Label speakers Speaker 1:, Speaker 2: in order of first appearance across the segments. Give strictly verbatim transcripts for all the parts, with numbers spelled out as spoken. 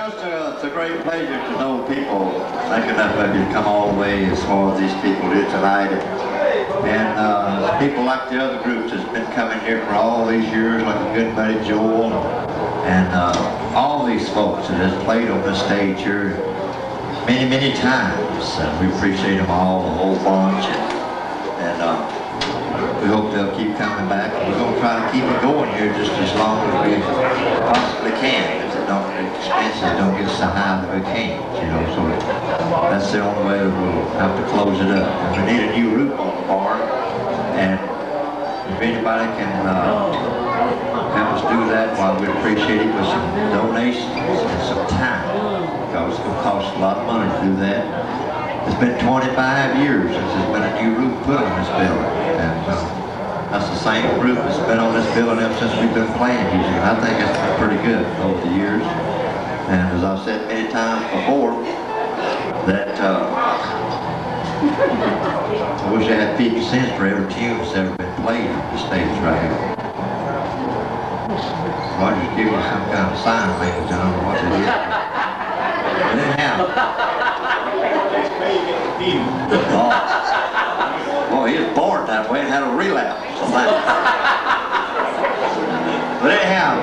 Speaker 1: Well, it's a, it's a great pleasure to know people think enough of you to come all the way as far as these people did tonight. And uh, people like the other groups that's been coming here for all these years, like a good buddy Joel, and uh, all these folks that has played on this stage here many, many times. And we appreciate them all, the whole bunch. And, and uh, we hope they'll keep coming back. We're going to try to keep it going here just as long as we possibly can. If the don't, expenses don't get so high that we can't, you know. So that's the only way that we'll have to close it up. And we need a new roof on the barn. And if anybody can uh, help us do that, well, we'd appreciate it with some donations and some time. Because it's going to cost a lot of money to do that. It's been twenty-five years since there's been a new roof put on this building. And uh, that's the same roof that's been on this building ever since we've been playing music. I think it's been pretty good over the years. And as I've said many times before, that uh, I wish I had fifty cents for every tune that's ever been played on the stage right here. I'll just give you some kind of sign language. I don't know what it is. But anyhow. Oh, well, he was born that way and had a relapse. But anyhow,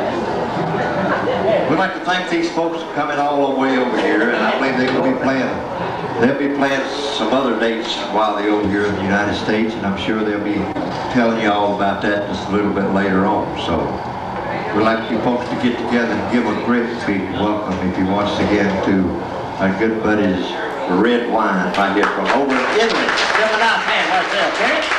Speaker 1: we'd like to thank these folks for coming all the way over here, and I believe they're going to be playing, they'll be playing some other dates while they're over here in the United States, and I'm sure they'll be telling you all about that just a little bit later on. So we'd like you folks to get together and give a great big welcome, if you once again, to our good buddies, Red Wine, right here from over in Italy. Give them a nice hand right there, okay?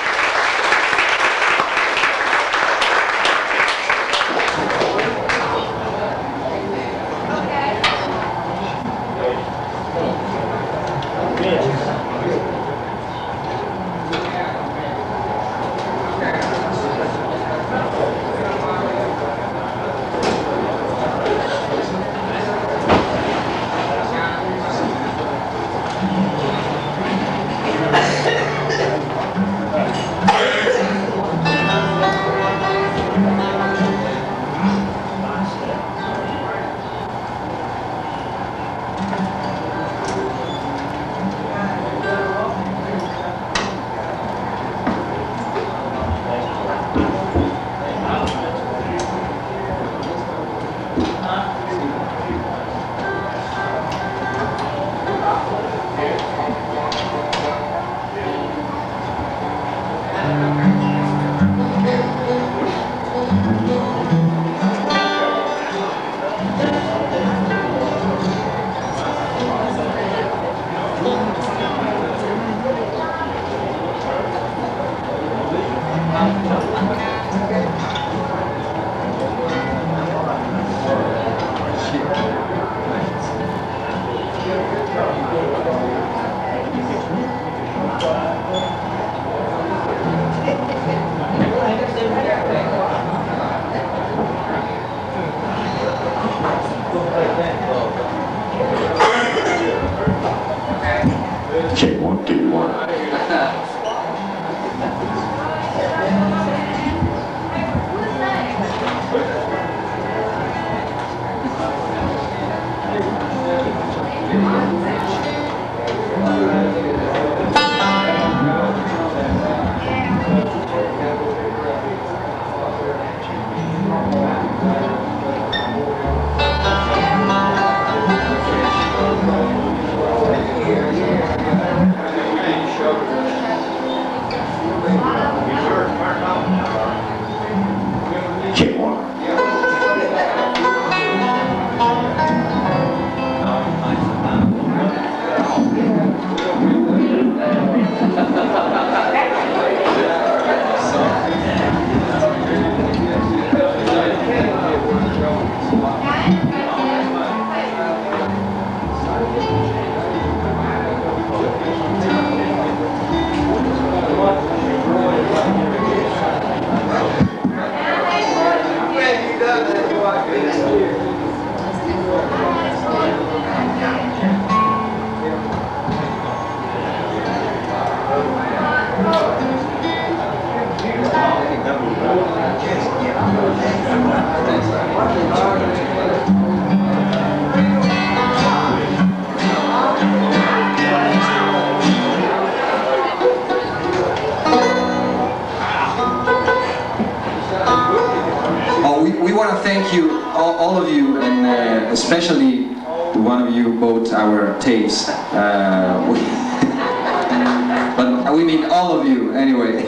Speaker 2: uh, especially to one of you bought our tapes. Uh, we but we mean all of you, anyway.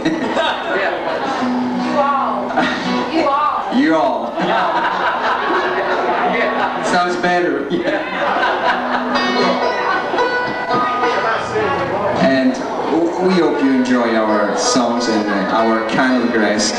Speaker 3: You all. You all.
Speaker 2: You all. Sounds better. And we hope you enjoy our songs and uh, our kind of grass.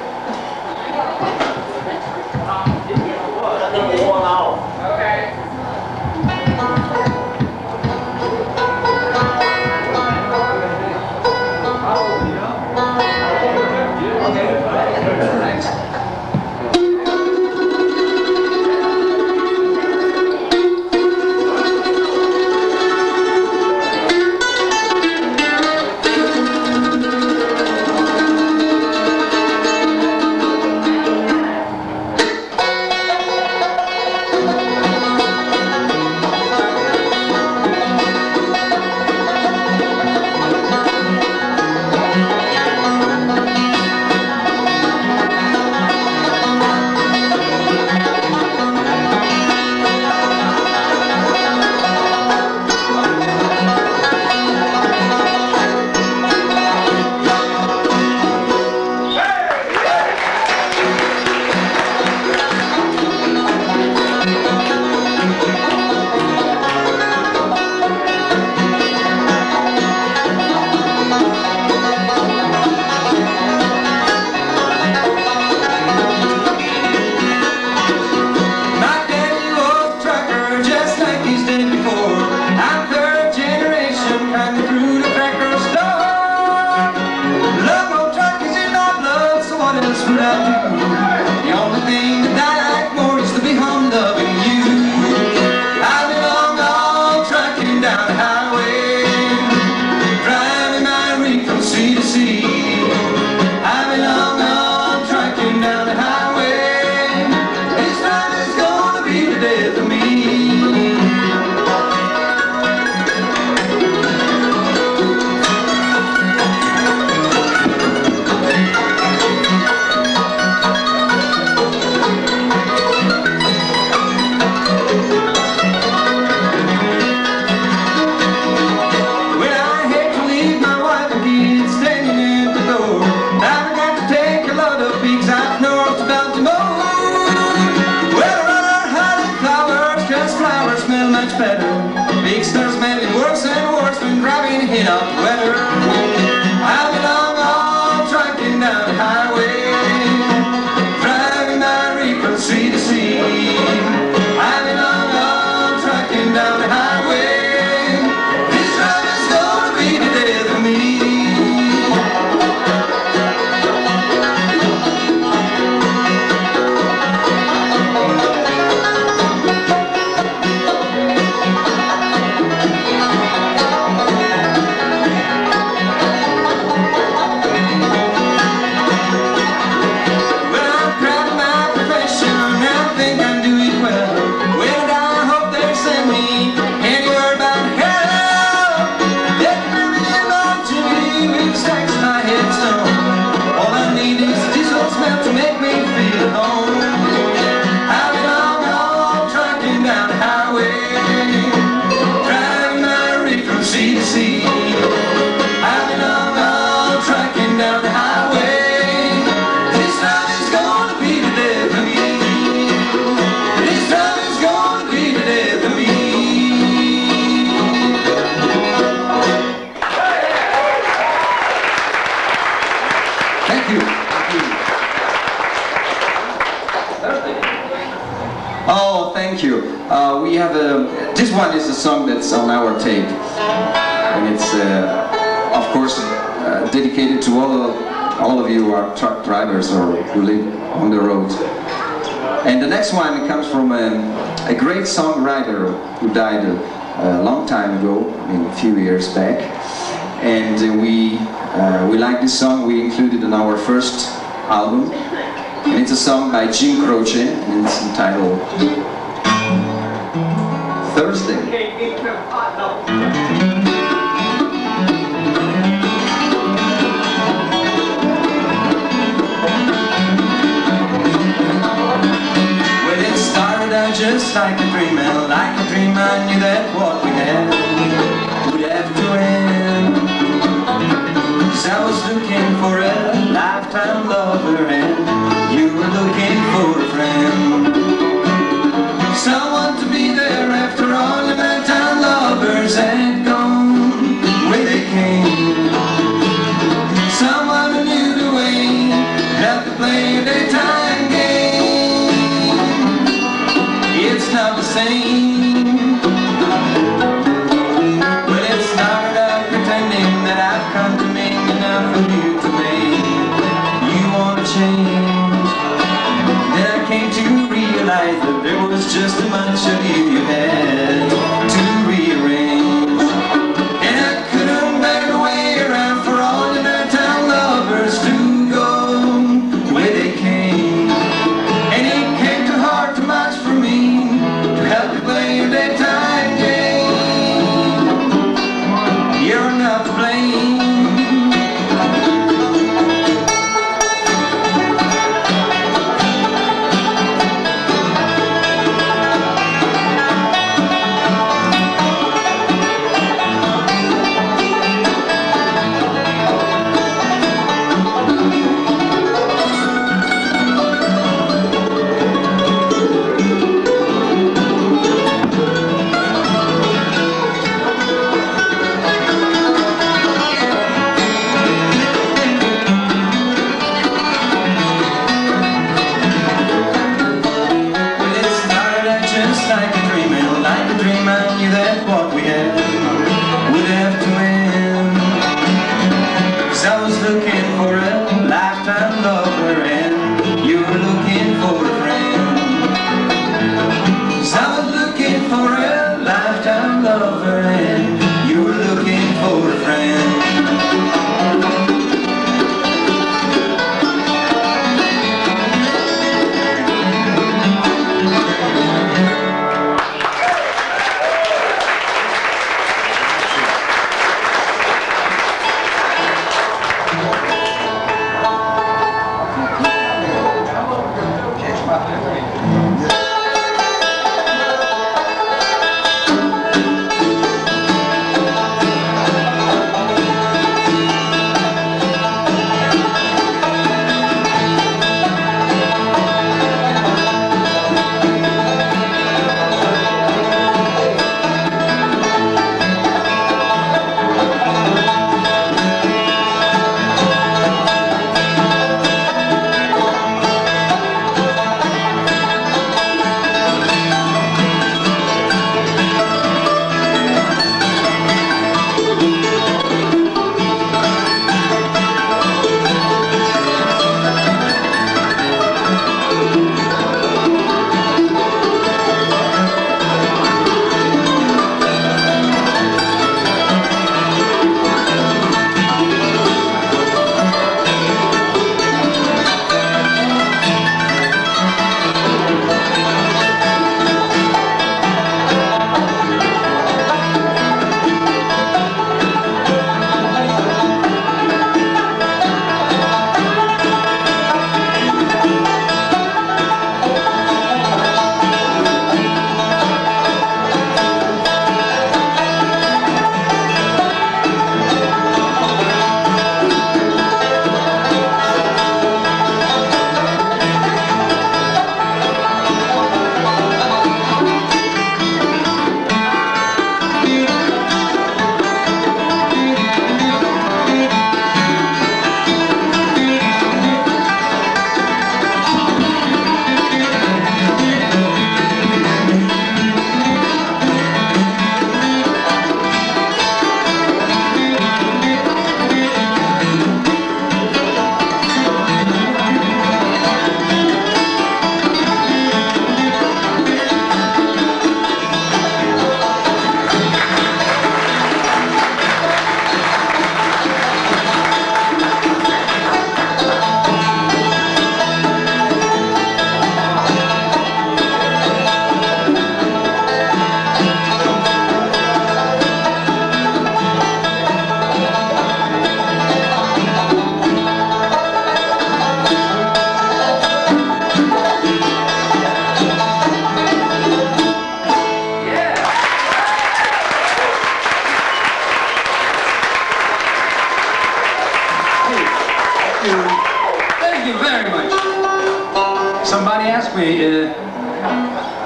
Speaker 2: This one is a song that's on our tape, and it's, uh, of course, uh, dedicated to all of, all of you who are truck drivers or who live on the road. And the next one comes from um, a great songwriter who died a, a long time ago, I mean a few years back. And uh, we, uh, we like this song, we included in our first album. And it's a song by Jim Croce, and it's entitled Thursday. When it started I just just like a dream, and like a dream I knew that what we had would have to end. 'Cause I was looking for a lifetime lover, and you were looking for a friend. Someone to be there after all your nighttime lovers had gone where they came. Someone who knew the way, helped to play a daytime game. It's not the same. Well, it started out pretending that I've come to mean enough for you to make you want to change. Then I came to realize that there was just a bunch of you you had to rearrange. And I couldn't bear to wait around for all your nighttime lovers to go where they came. And it came too hard, too much for me to help you play your daytime game. You're not to blame.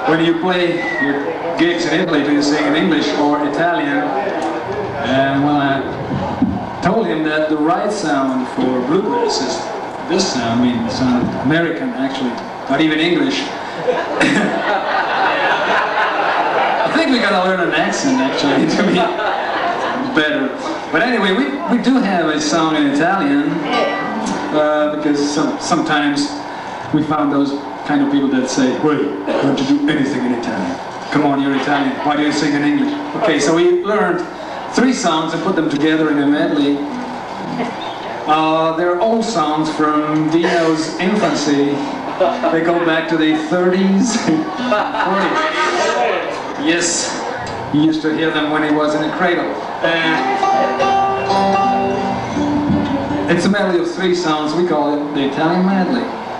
Speaker 4: when you play your gigs in Italy, do you sing in English or Italian? And well, I told him that the right sound for bluegrass is this sound. I mean, it sounded American actually, not even English. I think we gotta learn an accent actually to be better. But anyway, we, we do have a song in Italian uh, because some, sometimes we found those kind of people that say, wait, don't you do anything in Italian? Come on, you're Italian, why do you sing in English? Okay, so we learned three songs and put them together in a medley. Uh, they're old songs from Dino's infancy. They go back to the thirties, forties. Yes, he used to hear them when he was in a cradle. Uh, it's a medley of three songs. We call it the Italian medley.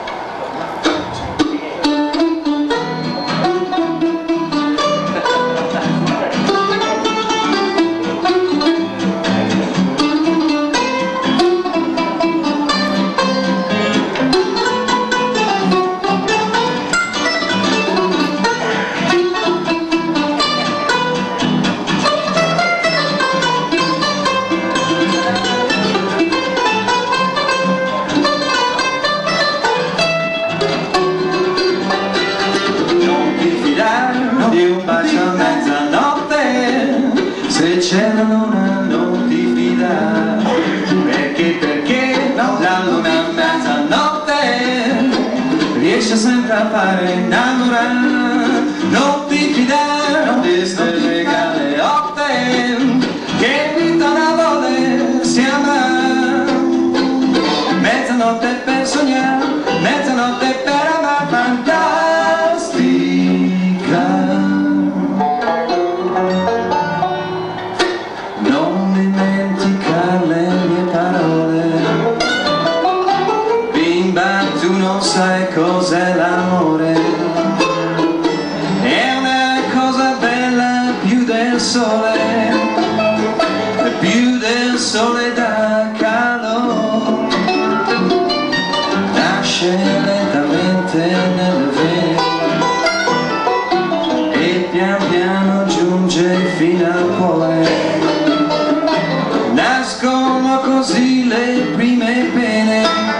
Speaker 2: C'è la luna non ti fidare, perché perché no, la luna a mezzanotte riesce sempre a fare innamorare. Non ti fidare, non ti stelle galeotte che invitano a volersi amare. Mezzanotte per sognare, mezzanotte per amare, fantastica. Sai cos'è l'amore? È una cosa bella più del sole, più del sole da calore. Nasce lentamente nelle vene e pian piano giunge fino al cuore. Nascono così le prime pene,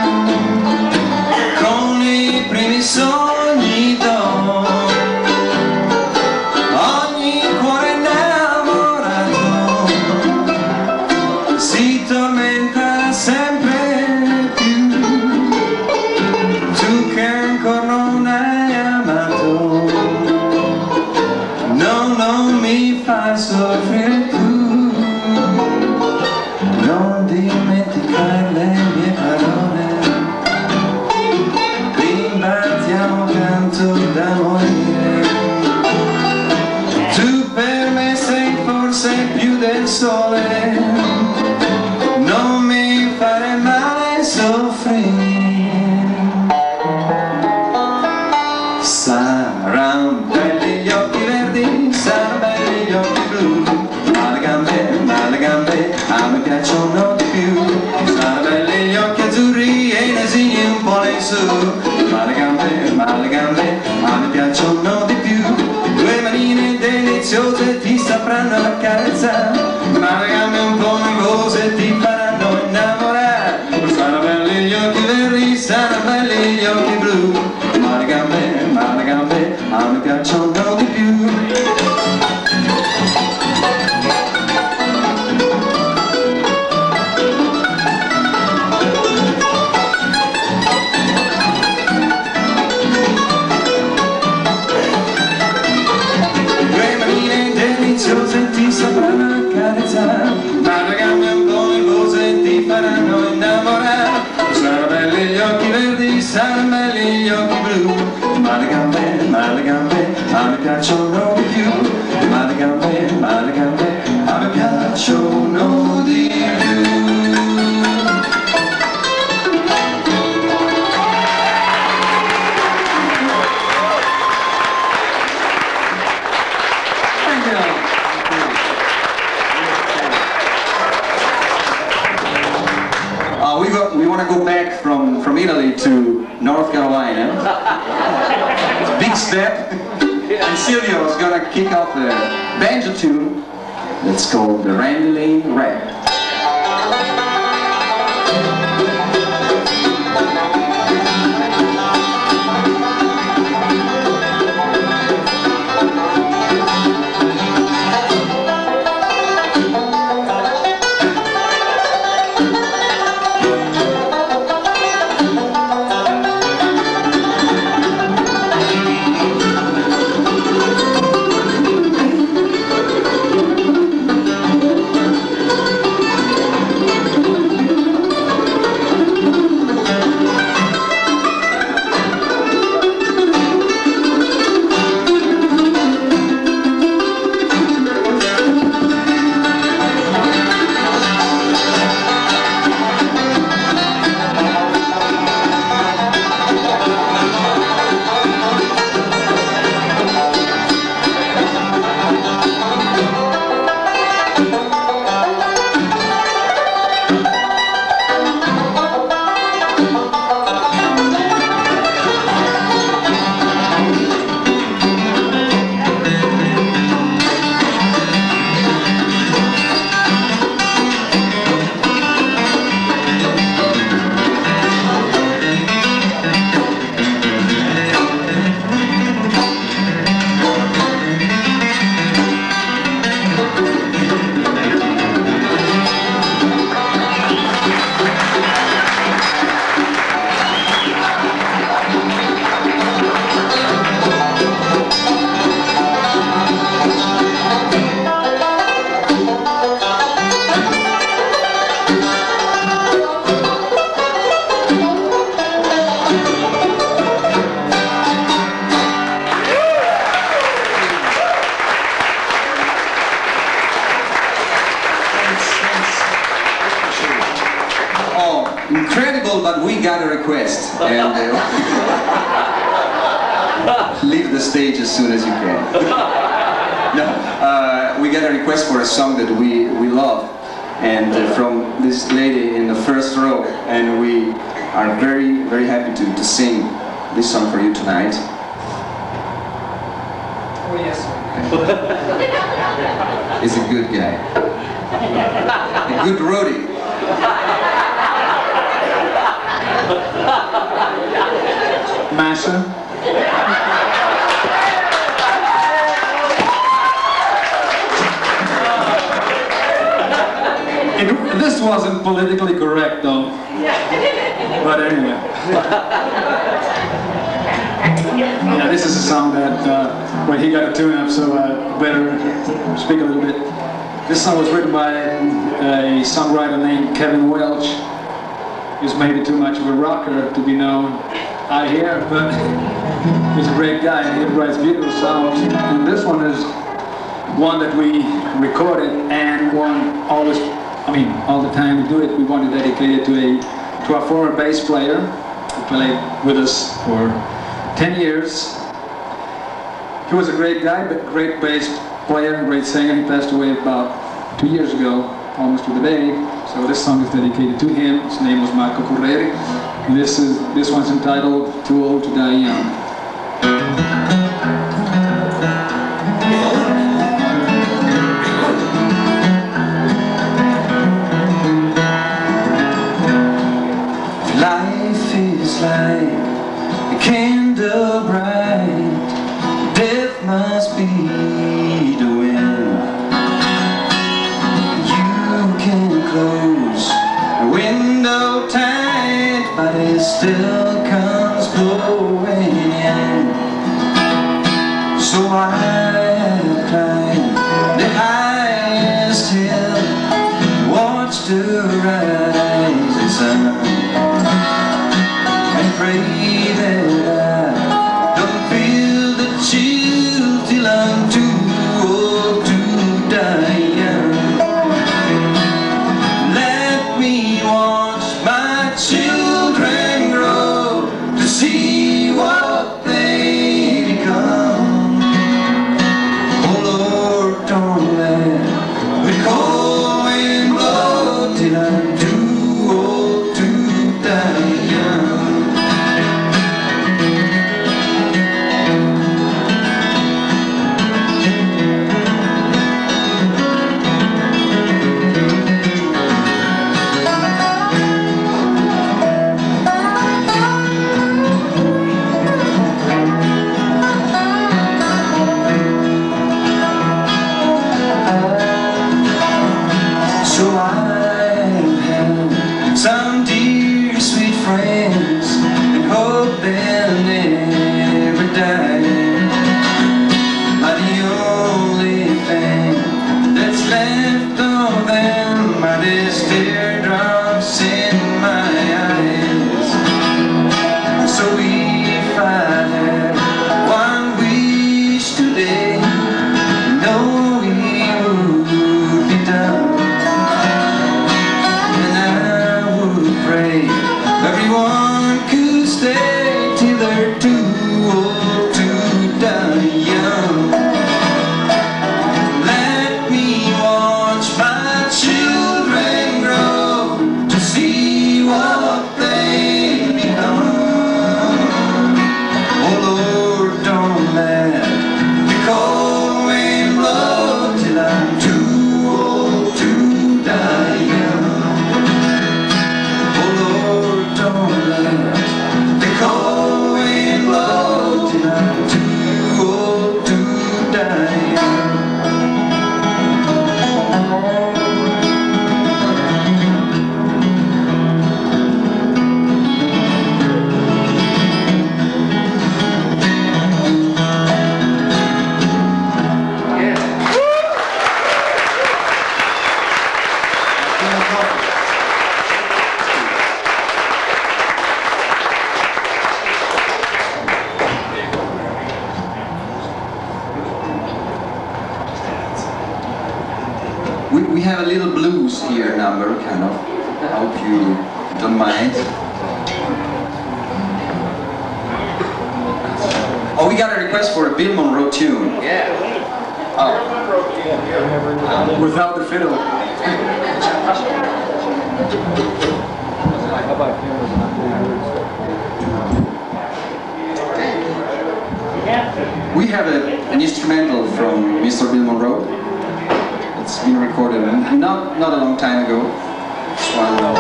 Speaker 2: sogni d'oro, ogni cuore innamorato si tormenta sempre più. Tu che ancora non hai amato, no, non mi fai soffrire tu. Non dimenticare le mie parole, canto da morire. Tu per me sei forse più del sole, non mi fare mai soffrire. Saranno belli gli occhi verdi, saranno belli gli occhi blu, ma le gambe, ma le gambe a me piacciono di più. Saranno belli gli occhi azzurri e i nasini un po' in su, ma le gambe, ma le gambe a me piacciono di più. Due manine deliziose ti sapranno accarezzare, ma le gambe un po' nervose ti faranno innamorare. Saranno belli gli occhi verdi, saranno belli gli occhi blu, ma le gambe, ma le gambe a me piacciono di più. Ti sapranno accarezzare, ma le gambe un po' nervose ti faranno innamorare. Saranno belli gli occhi verdi, saranno belli gli occhi blu, ma le gambe, ma le gambe a me piacciono di più. Ma le gambe, ma le gambe a me piacciono di più. We want to go back from, from Italy to North Carolina. Big step. And Silvio is gonna kick off the banjo tune that's called the Randoline Rap. Incredible, but we got a request, and uh, leave the stage as soon as you can. No, uh, we got a request for a song that we we love, and uh, from this lady in the first row, and we are very very happy to to sing this song for you tonight.
Speaker 4: Oh yes.
Speaker 2: He's a good guy, a good roadie.
Speaker 4: Massa. It, this wasn't politically correct though. But anyway. Yeah, this is a song that, uh, well, he got a tune up, so uh, better speak a little bit. This song was written by a songwriter named Kevin Welch. He's maybe too much of a rocker to be known out here, but he's a great guy and he writes beautiful songs. And this one is one that we recorded and one always, I mean, all the time we do it, we want to dedicate it to a to our former bass player who played with us for ten years. He was a great guy, but great bass player, great singer. He passed away about two years ago, almost to the day. So this song is dedicated to him. His name was Marco Correri. And this is this one's entitled "Too Old to Die Young."
Speaker 2: Life is like a candle bright, death must be the wind. You can close the window tight, but it still comes blowing in. So I have climbed the highest hill, watched the rising sun, and pray that I don't feel the chill till I'm too old to die young. Let me watch my children grow. know it would be done. And I would pray everyone could stay till they're too old to die young. Let me watch my children grow to see what they become. Oh Lord, don't let the cold wind blow till I'm too old to die young. Oh Lord, don't let the cold wind blow till I'm too old to die young. We, we have a little blues here number, kind of. I hope you don't mind. Oh, we got a request for a Bill Monroe tune.
Speaker 5: Yeah.
Speaker 2: Oh.
Speaker 4: Without the fiddle.
Speaker 2: We have a, an instrumental from Mister Bill Monroe. It's been recorded not not a long time ago. It's one of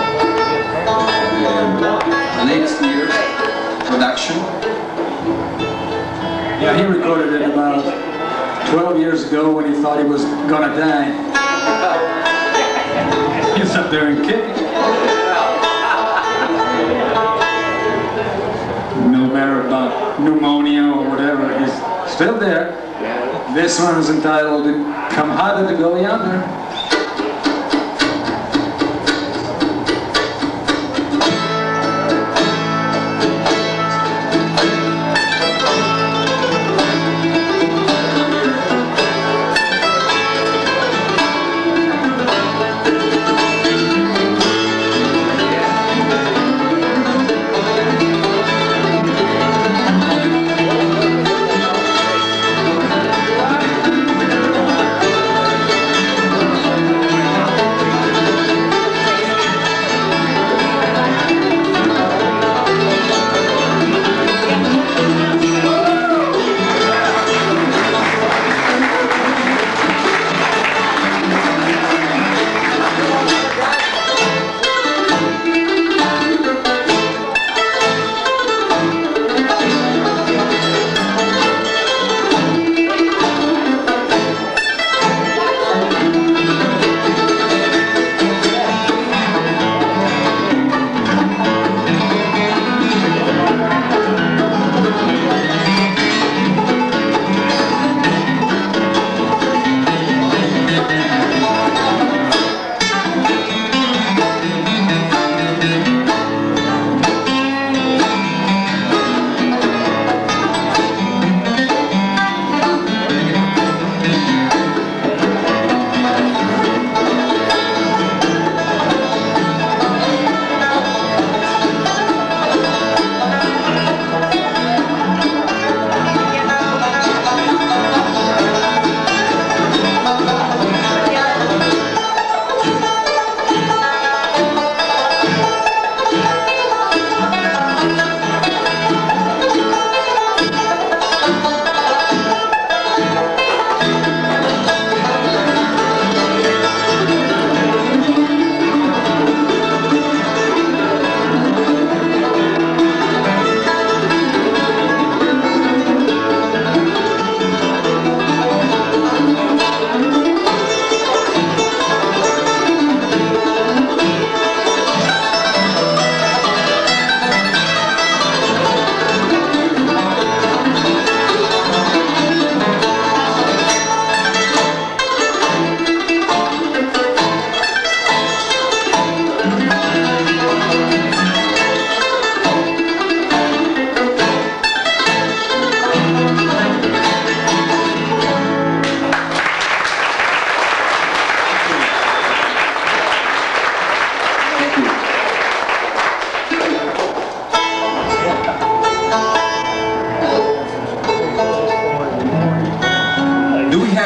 Speaker 2: the latest year production.
Speaker 4: Yeah, he recorded it about twelve years ago when he thought he was gonna die. He was up there and kicking. No matter about pneumonia or whatever, he's still there. This one is entitled "Come Harder to Go Yonder."
Speaker 2: Thank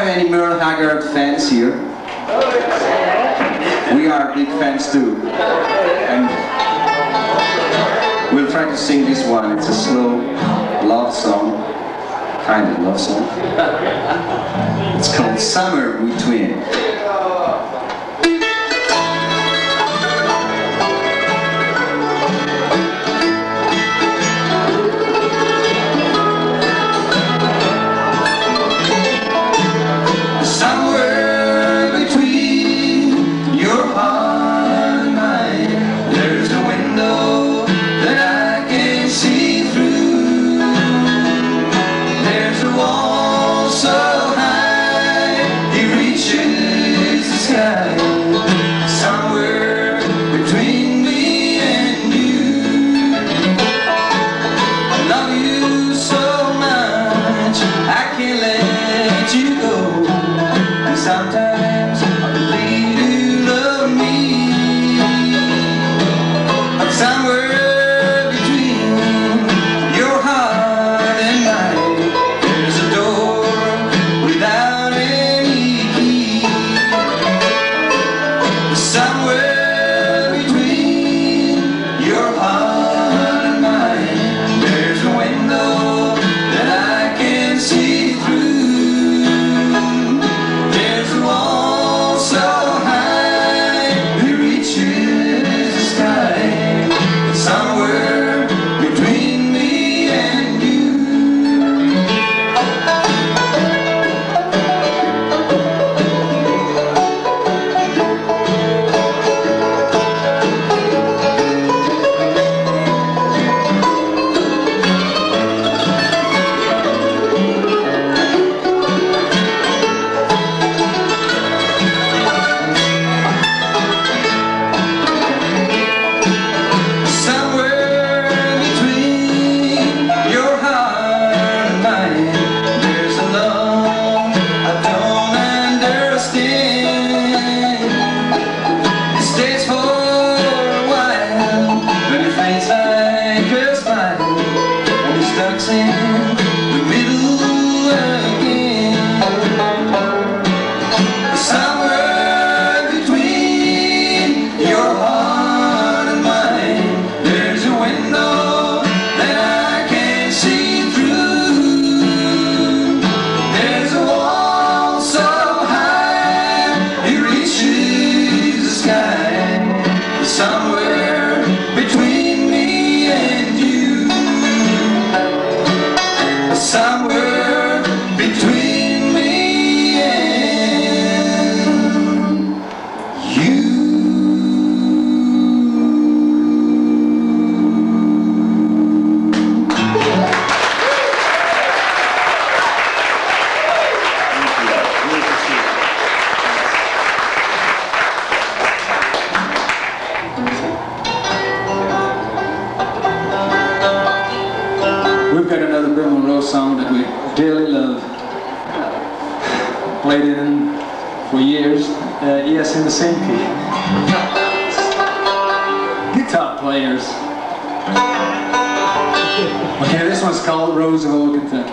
Speaker 2: any Merle Haggard fans here? We are big fans too. And we'll try to sing this one. It's a slow love song. Kind of love song. It's called Summer Between.
Speaker 4: Song that we dearly love. Played it in for years. Uh, yes, in the same key. Guitar players. Okay, this one's called Rose of Old Kentucky.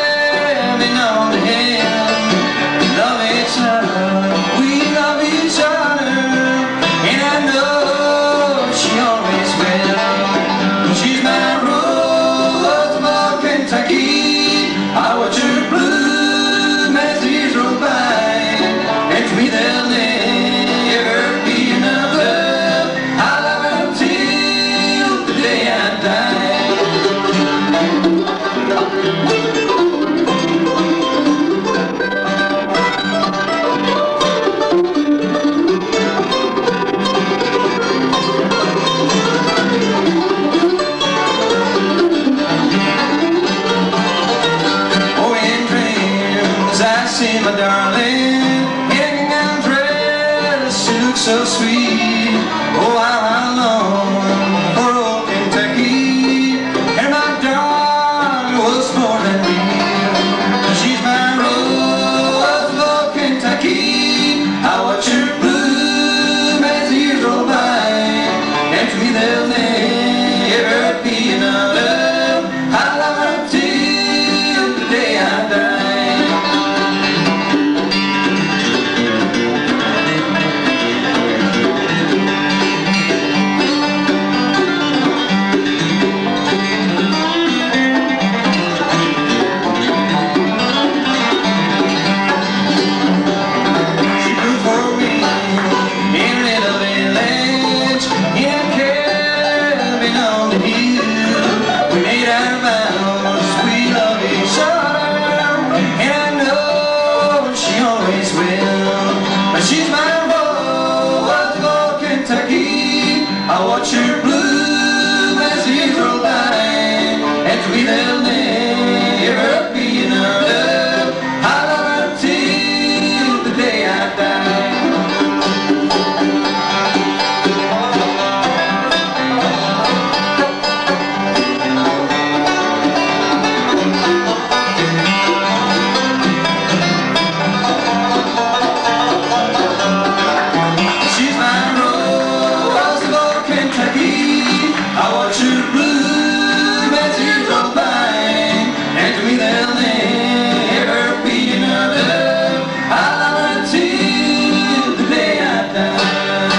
Speaker 5: We love each other.
Speaker 2: there'll never be another. I'll love her till the day I die. I watch her bloom as the years roll by, and to me there'll never be another. I love her till the day I die. She's my rose of old Kentucky. I watch her bloom as the years roll by, and to me there'll never be another. I love her till the day I die.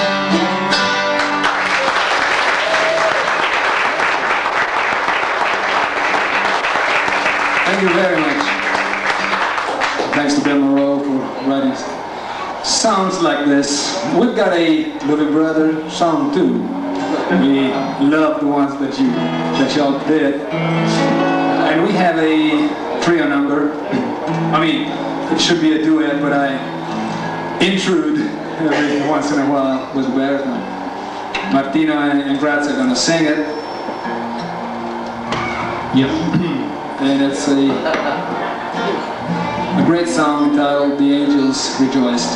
Speaker 4: Thank you very much. Thanks to Bill Monroe for writing songs like this. We've got a Everett Brothers song too. We love the ones that you that y'all did, and we have a trio number. I mean, it should be a duet, but I intrude every once in a while with Barrett. Martina and Graz are going to sing it. Yep. And it's a a great song entitled "The Angels Rejoiced."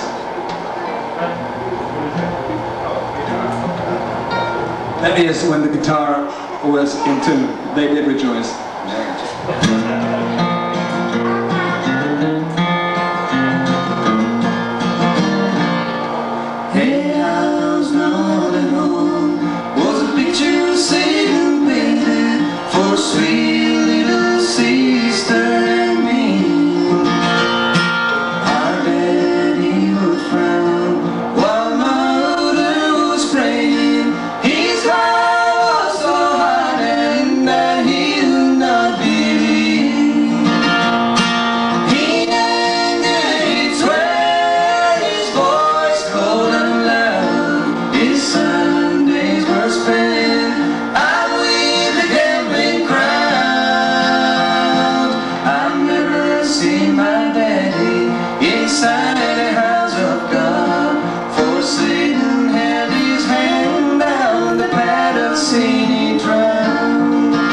Speaker 4: That is when the guitar was in tune. They did rejoice.
Speaker 2: Hey, I was not at home. Was a picture of Satan painted for sweet little sister and me. Our daddy would frown while my mother was praying. His heart was so hard and that he would not believe. He named it swear, his voice cold and loud. His Sundays were spent out with the gambling crowd. I've never seen my daddy inside the house of God, for Satan held his hand down the path of sin he trod.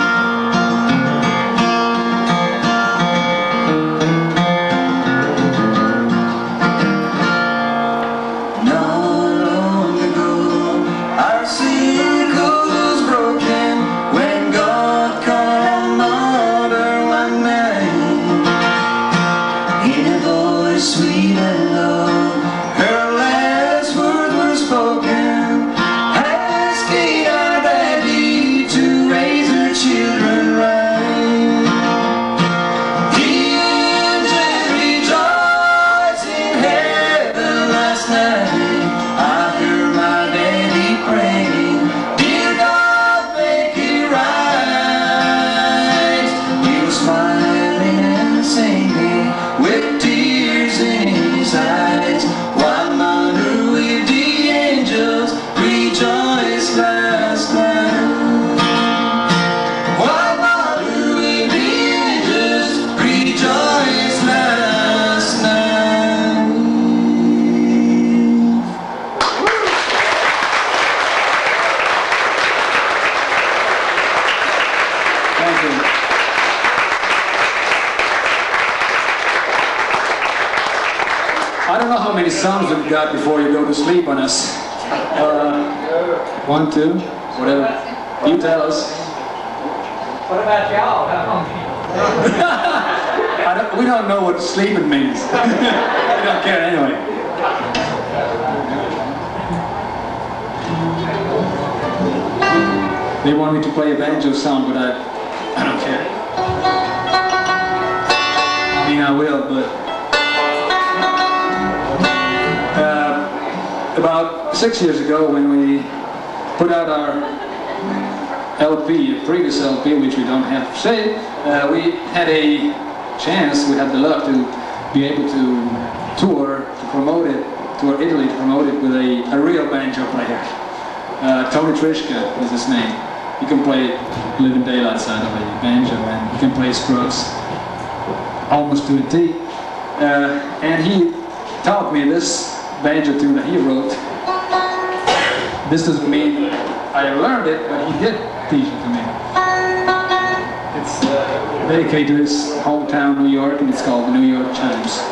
Speaker 2: Not long ago, our circle was broken when God called Mother one night. In a voice sweet and low, her last words were spoken, asking our daddy to raise her children right. The angels rejoiced in heaven last night. I heard my daddy praying, dear God, make it right. He was smiling and singing with tears in his eyes, while Mother with the angels rejoiced last night. While Mother with the angels rejoiced last night.
Speaker 4: Thank you. I don't know how many songs we've got before you go to sleep on us. Uh, one, two, whatever. You tell us.
Speaker 3: What about y'all? How
Speaker 4: I don't, we don't know what sleeping means. We don't care anyway.
Speaker 3: long?
Speaker 4: they want me to play a banjo song, but I, I don't care. I mean, I will, but uh, about six years ago, when we put out our L P, a previous L P, which we don't have to say, uh, we had a chance, we had the luck to be able to tour, to promote it, tour Italy to promote it with a, a real banjo player. Uh, Tony Trishka is his name. He can play Living Daylight side of a banjo, and he can play Scruggs almost to a T. Uh, and he taught me this banjo tune that he wrote. This doesn't mean I learned it, but he did teach it to me. It's uh, dedicated to his hometown, New York, and it's called the New York Chimes.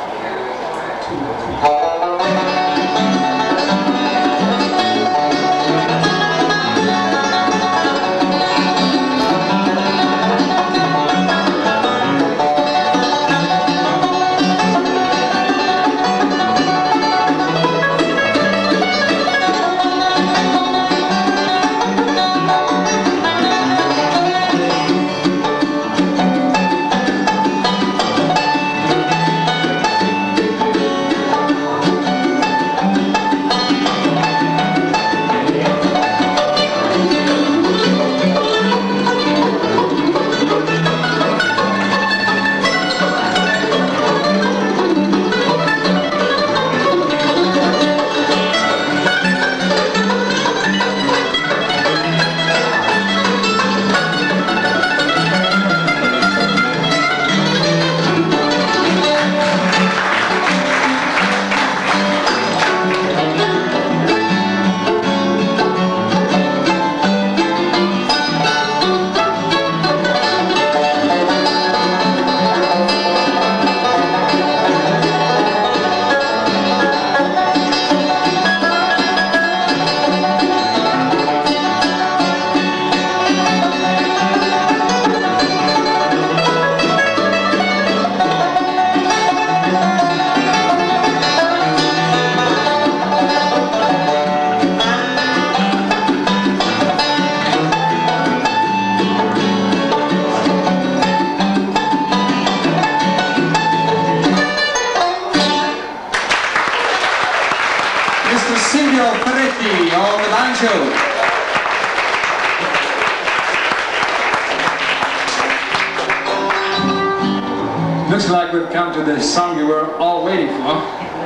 Speaker 4: Looks like we've come to the song you were all waiting for.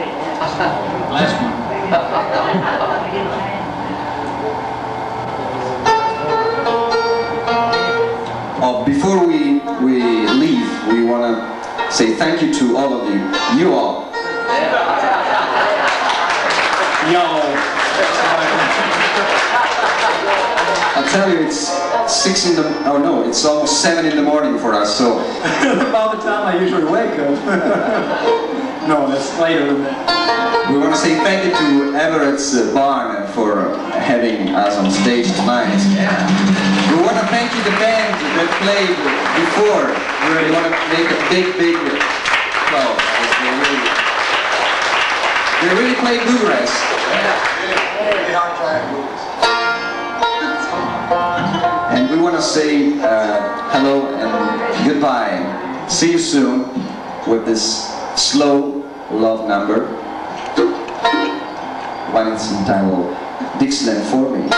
Speaker 4: Last one.
Speaker 2: Oh, before we, we leave, we want to say thank you to all of you. You all.
Speaker 4: Yo.
Speaker 2: I'll tell you, it's six in the, oh no, it's almost seven in the morning for us, so.
Speaker 4: About the time I usually wake up. No, that's later than that.
Speaker 2: We want to say thank you to Everett's uh, Barn for having us on stage tonight. Yeah. We want to thank you the band that played before. We want to make a big, big applause. They really, they really play bluegrass. And we want to say uh, hello and goodbye. See you soon with this slow love number. One is entitled Dixieland for Me.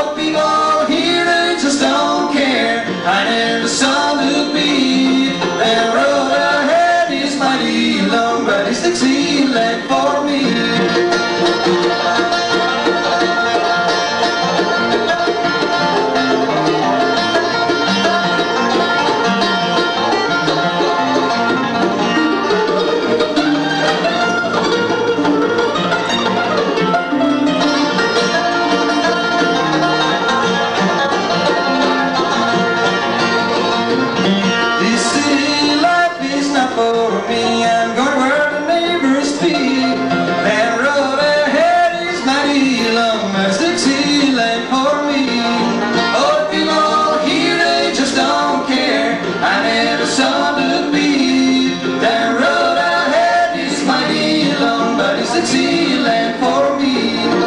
Speaker 5: Song to be
Speaker 2: for me. I'm going where the neighbors feed. That road ahead is mighty long, but sixty lane for me. Oh, the people here, they just don't care. I never saw the beat. That road ahead is mighty long, but it's sixty lane for me.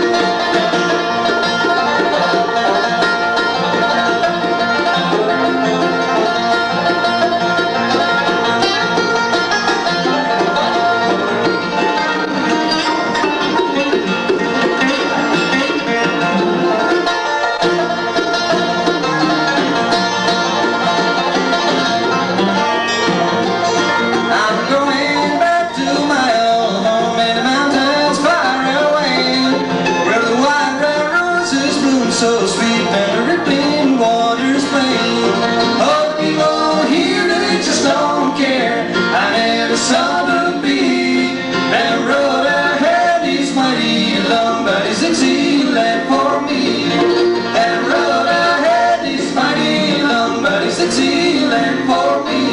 Speaker 2: So sweet and the rippling waters plain. Oh, the people here, they just don't care. I never saw the beat. That road ahead is mighty long, but it's sixty lane for me. That road ahead is mighty long, but it's sixty lane for me.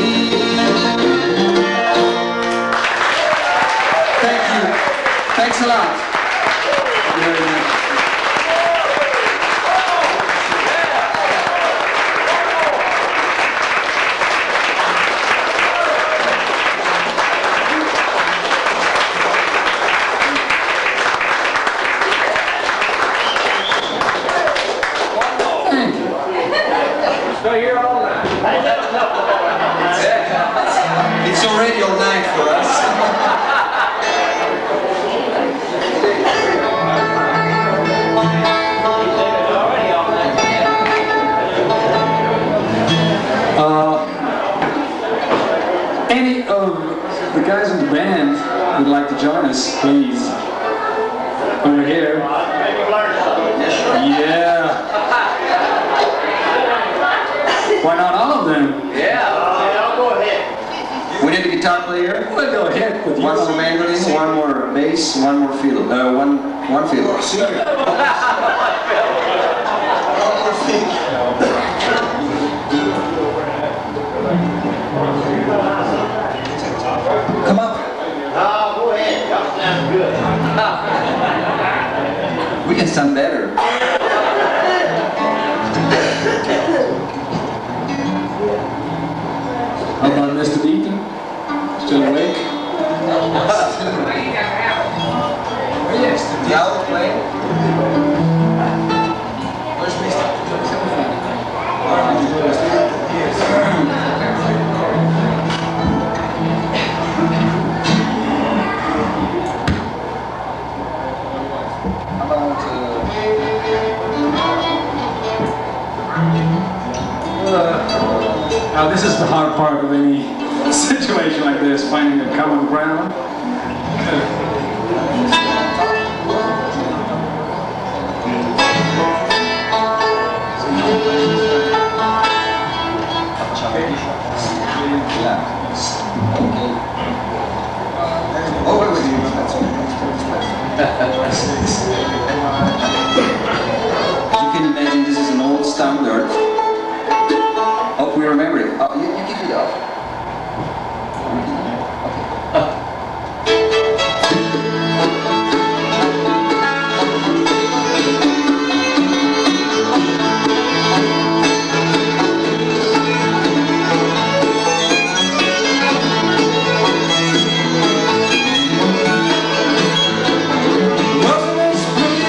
Speaker 2: Thank you. Thanks a lot. Thank you very much.
Speaker 3: Here all night.
Speaker 2: It's already all night for us.
Speaker 4: Uh, any of the guys in the band would like to join us, please? Over here. Yeah. Why not all of them?
Speaker 3: Yeah, I'll go ahead.
Speaker 2: We need a guitar player.
Speaker 4: We'll go ahead with
Speaker 2: One
Speaker 4: you.
Speaker 2: more mandolin, one more bass, one more fiddle. Uh, one, one fiddle. Come up.
Speaker 1: Oh, go ahead. That sounds good.
Speaker 2: We can sound better.
Speaker 4: How about Mister Deacon? Still awake?
Speaker 2: The owl playing? Where's Mister How about
Speaker 4: Uh, now this is the hard part of any situation like this, finding a common ground.
Speaker 2: Over with you. You can imagine this is an old standard. Hope we remember it. Oh, you, you kick it off. Wasn't as pretty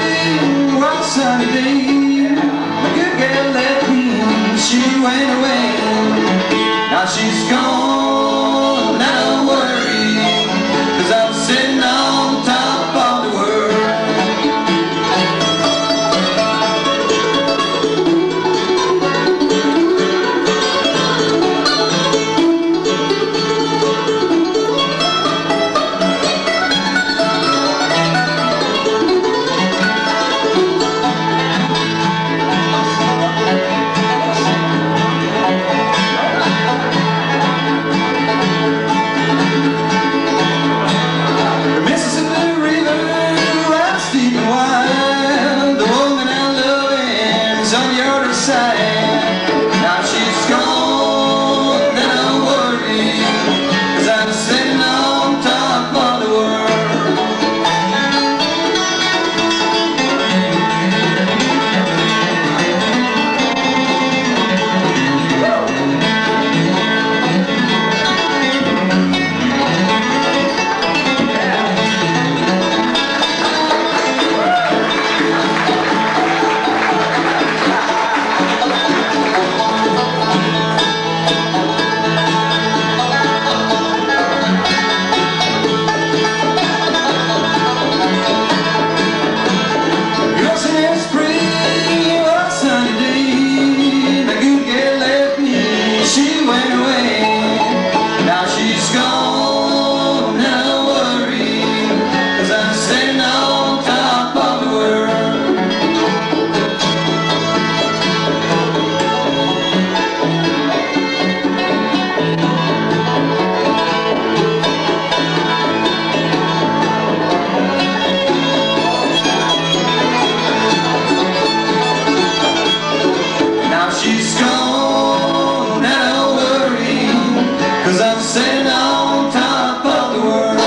Speaker 2: on top of the world.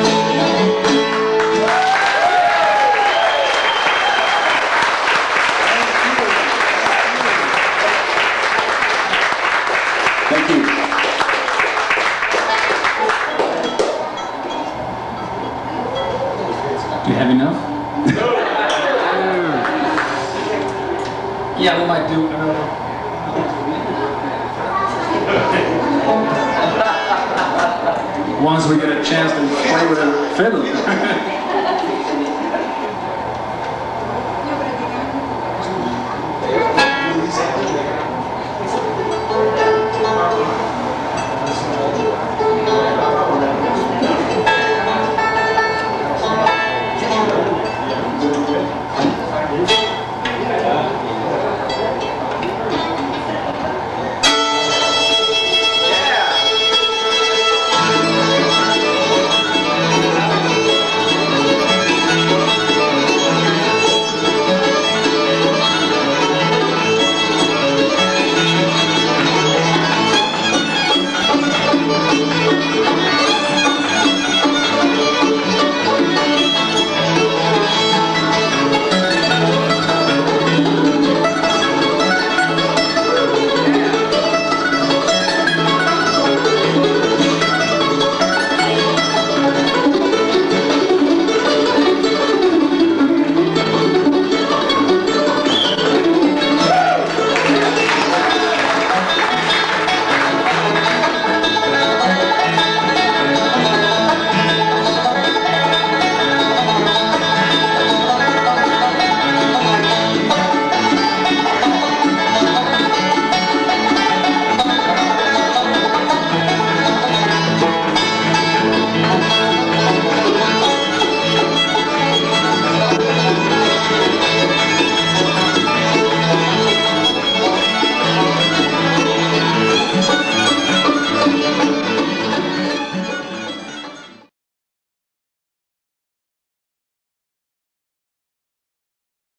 Speaker 2: Thank you.
Speaker 4: Do you have enough? Yeah, we might do. Uh, once we get a chance to play with a fiddle.